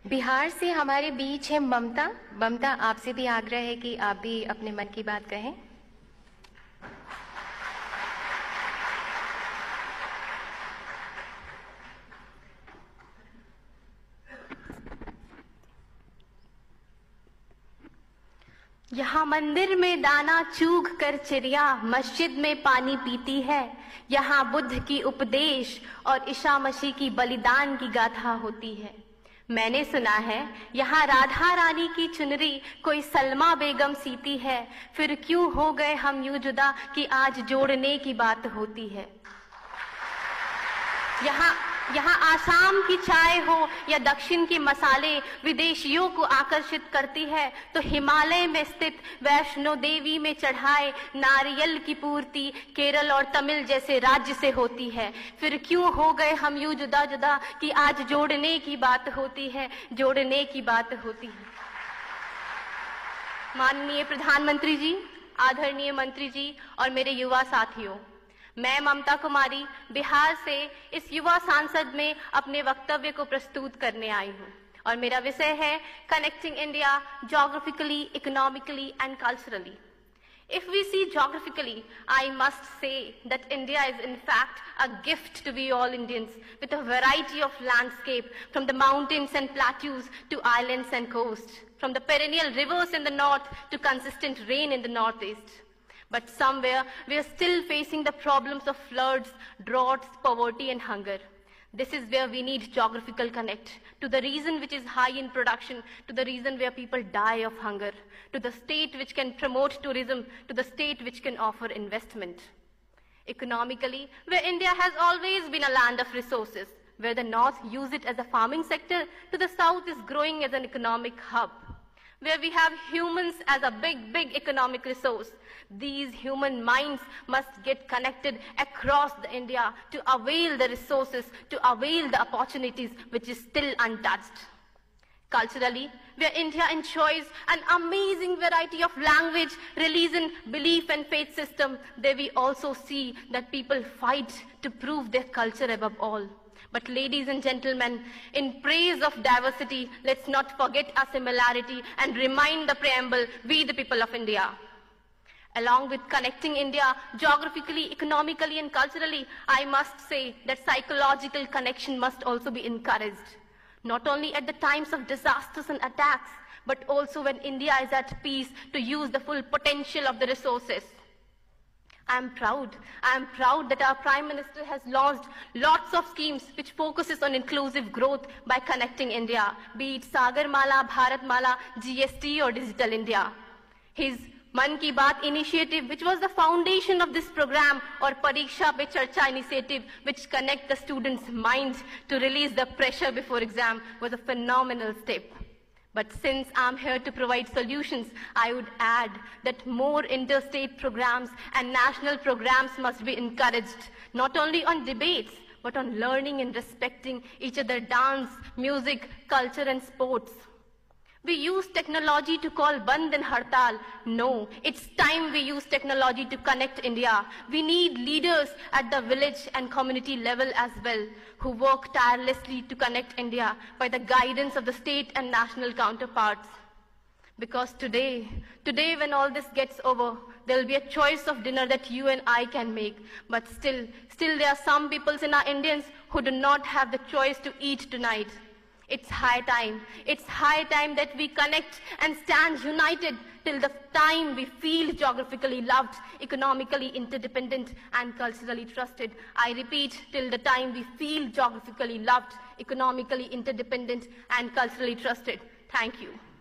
बिहार से हमारे बीच है ममता। ममता, आपसे भी आग्रह है कि आप भी अपने मन की बात कहें। यहाँ मंदिर में दाना चूग कर चिड़िया मस्जिद में पानी पीती है। यहाँ बुद्ध की उपदेश और ईसा मसीह की बलिदान की गाथा होती है। मैंने सुना है यहाँ राधा रानी की चुनरी कोई सलमा बेगम सीती है। फिर क्यों हो गए हम यूं जुदा कि आज जोड़ने की बात होती है। यहाँ आसाम की चाय हो या दक्षिण के मसाले विदेशियों को आकर्षित करती है, तो हिमालय में स्थित वैष्णो देवी में चढ़ाए नारियल की पूर्ति केरल और तमिल जैसे राज्य से होती है। फिर क्यों हो गए हम यूं जुदा जुदा कि आज जोड़ने की बात होती है, जोड़ने की बात होती है। माननीय प्रधानमंत्री जी, आदरणीय मंत्री जी और मेरे युवा साथियों, मैं ममता कुमारी बिहार से इस युवा सांसद में अपने वक्तव्य को प्रस्तुत करने आई हूँ और मेरा विषय है connecting India geographically, economically and culturally. If we see geographically, I must say that India is in fact a gift to we all Indians with a variety of landscape from the mountains and plateaus to islands and coasts, from the perennial rivers in the north to consistent rain in the northeast. But somewhere we are still facing the problems of floods, droughts, poverty and hunger. This is where we need geographical connect to the region which is high in production, to the region where people die of hunger, to the state which can promote tourism, to the state which can offer investment. Economically, where India has always been a land of resources, where the north use it as a farming sector, to the south is growing as an economic hub. Where we have humans as a big economic resource. These human minds must get connected across the India to avail the resources, to avail the opportunities which is still untouched. Culturally, where India enjoys an amazing variety of language, religion, belief and faith system, there we also see that people fight to prove their culture above all. But ladies and gentlemen, in praise of diversity, let's not forget our similarity and remind the preamble, we the people of India. Along with connecting India geographically, economically and culturally, I must say that psychological connection must also be encouraged. Not only at the times of disasters and attacks, but also when India is at peace to use the full potential of the resources. I am proud that our Prime Minister has launched lots of schemes which focuses on inclusive growth by connecting India, be it Sagarmala, Bharatmala, GST or Digital India. His Man Ki Baat initiative, which was the foundation of this program, or Pariksha Pe Charcha initiative, which connect the students' minds to release the pressure before exam, was a phenomenal step. But since I'm here to provide solutions, I would add that more interstate programs and national programs must be encouraged, not only on debates, but on learning and respecting each other, dance, music, culture and sports. We use technology to call Band and Hartal. No, it's time we use technology to connect India. We need leaders at the village and community level as well, who work tirelessly to connect India by the guidance of the state and national counterparts. Because today when all this gets over, there will be a choice of dinner that you and I can make. But still there are some peoples in our Indians who do not have the choice to eat tonight. It's high time that we connect and stand united till the time we feel geographically loved, economically interdependent and culturally trusted. I repeat, till the time we feel geographically loved, economically interdependent and culturally trusted. Thank you.